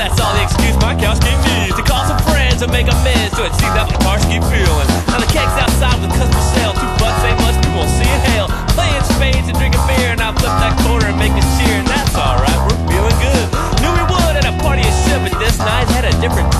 that's all the excuse my Kowski needs to call some friends and make amends to it. See that my cars keep feeling. Now the kegs outside with customer sale, $2 ain't much, we won't see in hell. Playing spades and drinking beer, and I flip that quarter and make a cheer, and that's alright, we're feeling good. Knew we would at a party of shit, but this night had a different